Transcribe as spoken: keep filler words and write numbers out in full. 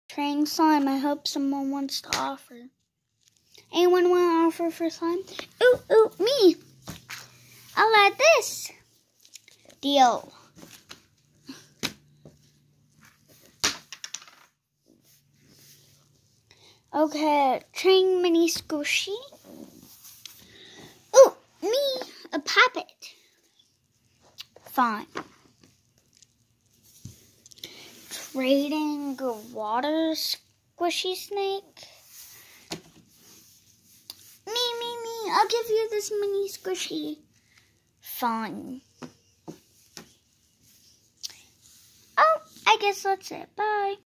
Trading slime. I hope someone wants to offer. Anyone want to offer for slime? Ooh, ooh, me. I'll add this. Deal. Okay, train mini squishy. Ooh, me, a puppet. Fine. Trading a water squishy snake. Me, me, me, I'll give you this mini squishy. Fine. Oh, I guess that's it. Bye.